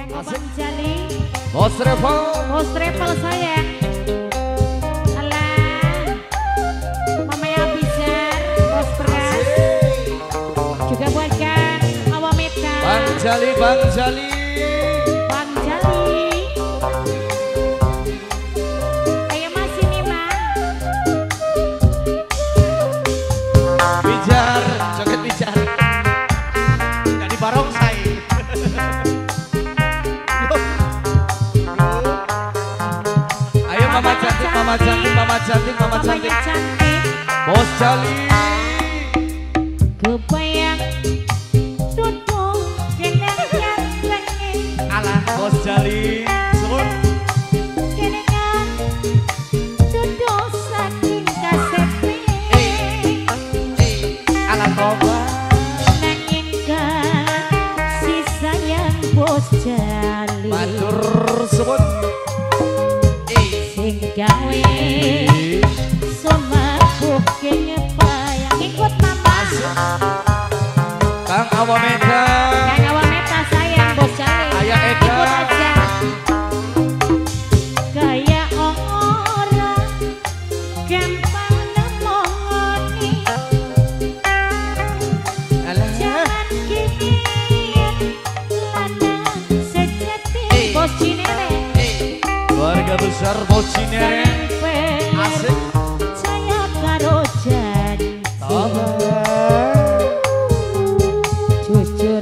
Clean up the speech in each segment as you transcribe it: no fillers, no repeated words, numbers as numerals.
Bang Jali, Bos Revo, Bos Travel sayang. Alah, Mama Abizar, Bos Beras. Juga buat Kang Awameta. Bang Jali, Bang Jali. Bang Jali. Ayo masih nih Bang. Bijar, joget bijar. Jadi barongsai. Ayo Mama cantik, Mama cantik, Mama cantik, Mama cantik. Mamanya cantik. Bos Jali. Kebayang duduk genengnya lagi. Alah Bos Jali. Semua. Genengan duduk saking kasepe. Alah Toba. Nanging si sayang Bos Jali. Matur sebut. Sing gawe somabuk kenyepayang. Ikut Mama. Kang Awameta. Kang Awameta sayang Bos Jali. Ayah Eka. Ikut aja. Gaya orang gampang nemoni. Alah. Jangan kini lanang sejati. Bos Cinere. Keluarga besar Bos Cinere. Asik. Saya karo janji. Toba. Jujur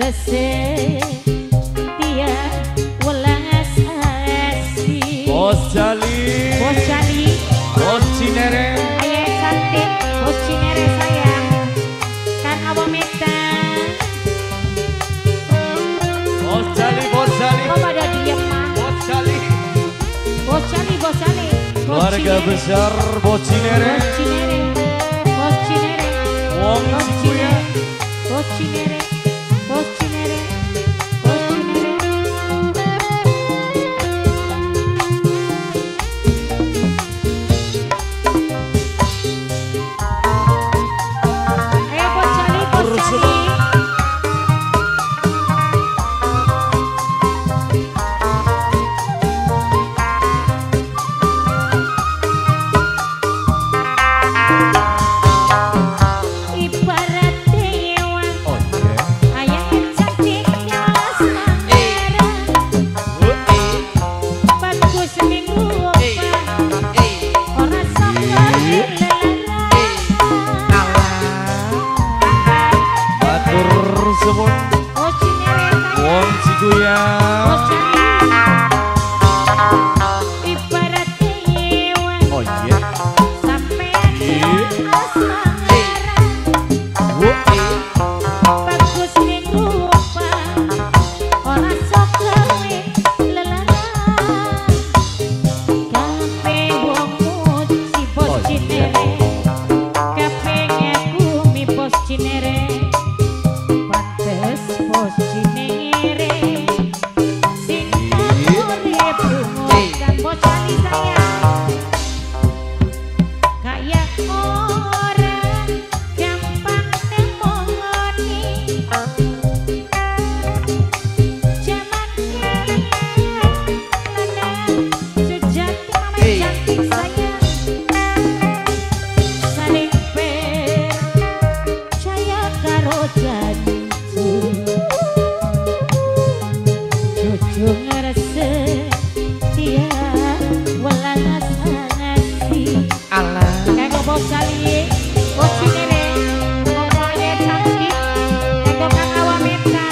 setia welas asih. Bos Jali. Bos Jali. Bos Cinere. Ayah cantik, Bos Cinere sayang. Kan Awameta. Bos Jali, Bos Jali. Kok pada diem Mak? Bos Jali. Bos Jali, Bos Jali. Bos Keluarga Cinere. besar Bos Cinere. Bos Cinere. Bos Cinere. Wong Bos Cikuya. Bos Cinere. Bos Cinere. Bos Cinere. Ayo Bos Jali, Bos Jali. Ibarat dewa, Oh iya. ayah yang cantik nyalas merah. Bagus minggu orang sangka Matur semua. Oh Cinere Wong Cikuya. ibarat dewa Oh iya. sampean nyalas merah. Bagus minggu orang sangka lelaran. Kape wong muji Bos Oh, iya. Cinere. Kape ngaku mi Bos Cinere. Pantes Bos Cinere. Sing urip kan Bos Jali sayang. Kayak orang gampang nemoni. Zaman lanang sejati mama cantik sayang. Saling percaya karo janji. Jujur setia welas asih. Alah. Kanggo Bos Jali, Bos Cinere, pokoknya cantik. Kanggo Kang Awameta.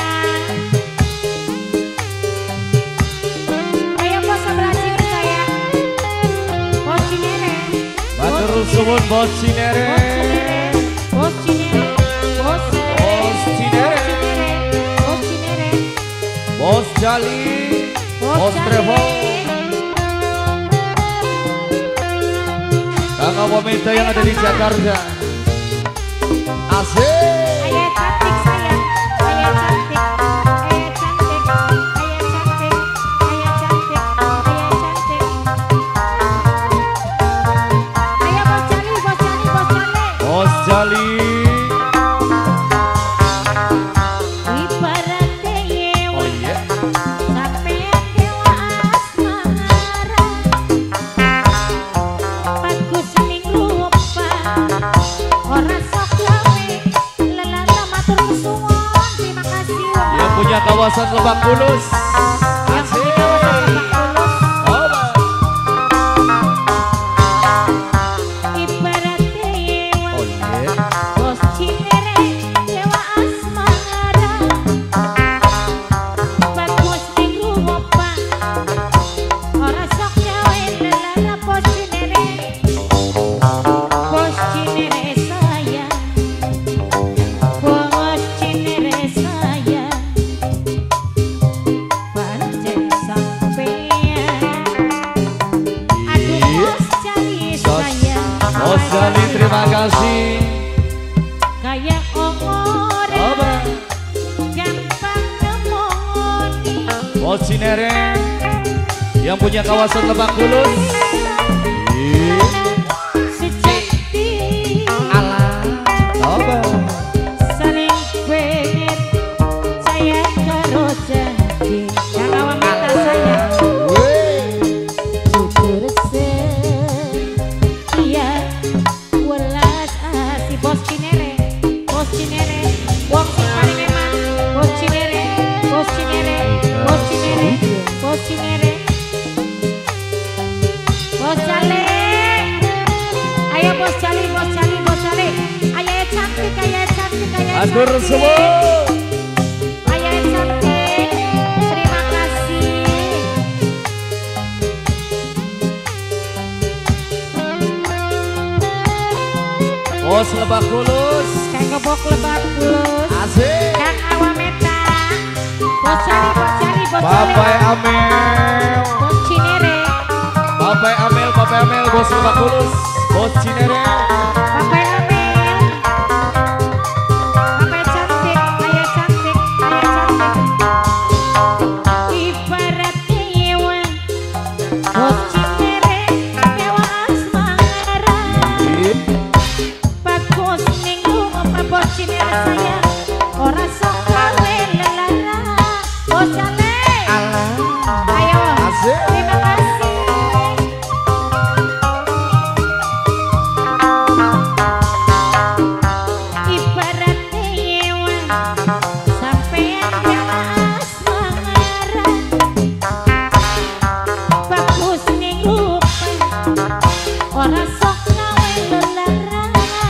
Ayo Bos sebelah sini sayang. Bos Cinere. Matur suwun Bos Cinere. Bos Cinere. Bos Cinere. Bos Cinere. Bos Cinere. Bos Jali. Bos Jali. Trevo. Kang Awameta yang ada di Jakarta. Asik. Ayah cantik sayang. Ayah cantik. Ayah cantik. Ayah cantik. Ayah cantik. Ayah cantik. Ayo Bos Jali, Bos Jali, Bos Jali. Bos Jali. Ibarat dewa Oh iya. sampai punya kawasan Lebak Bulus. Yang punya kawasan Lebak Bulus. Oba. Ibaratnya yewa Oh iya. bos Cinere dewa asmara. Bagus ning rupa ora sok gawe lelana bos Cinere. Bos Cinere sayang, bos Cinere sayang, pancen sampeyan. Aduh bos cari sayang, Bos Jali terima kasih. kayak orang Oba. gampang nemoni. Bos Cinere yang punya kawasan Lebak Bulus. Ih, Sejati Alah. Oba. saling pengen saya karo janji yang awam minta saya Wih. jujur setia welas asih. Bos Cinere wong sing paling eman. Bos Cinere bos Cinere bos Cinere bos Cinere bos Jali. Ayo bos Jali bos Jali bos Jali. Ayo cantik ayo cantik ayo Atur cantik. semua. Ayo cantik. Terima kasih. Bos Lebak Bulus. Kang Gebok Lebak Bulus. Asik. Kang Awameta. Bos Jali bos Jali bos Jali. Bapak Amel. Bos Cinere. Bapak Amel, Bos Lebak Bulus. Bos Cinere. Bapak Amel. Bapak cantik, ayo cantik, ayo cantik. Ibaratnya yewa bos Cinere dewa asmara. Bagus ning rumah bos Cinere sayang, ora sok gawe lelara. Bos Jale. Ayo. Asik. Terima kasih. Ibaratnya yewa sampeyan dewa asmara. Bagus ning rupa ora sok gawe lelara.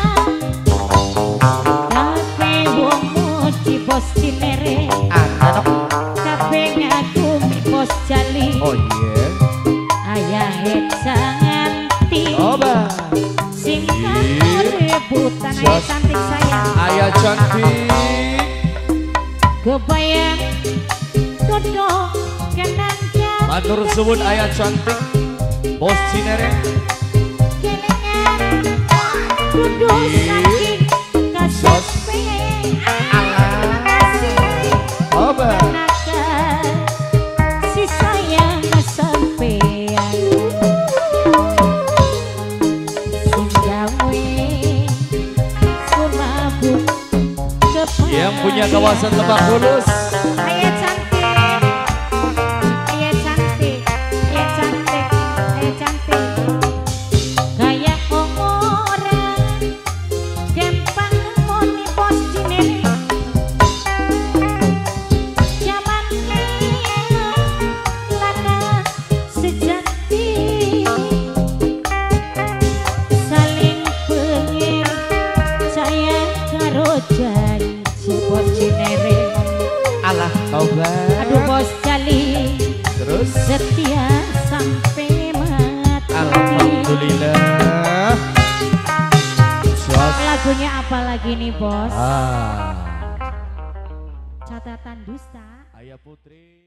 Kabeh wong muji bos Cinere, kabeh ngagumi bos Jali. Oh iya. Ayahe cantik, Oba. singkat rebutan ayah Jos. cantik sayang. Ayah cantik. Kebayang dodok kenang jatuh. Matur suwun ayah cantik. Bos Cinere. Kelingan duduk saking kasampean. Kasih Oba. tenaga si sayang sampean. Sing gawe sumabut kepala. Yang punya kawasan Lebak Bulus. Ayo cantik, ayo cantik, ayo cantik, ayo cantik. Kayak orang gampang nemoni bos Cinere. Zaman lana sejati, saling pengen saya karo janji bos Cinere. Alah. Oba. Aduh bos Jali Terus. setia sampai mati. Alhamdulillah. Jos. Lagunya apa lagi nih bos? Ah. Catatan dusta. Ayah Putri.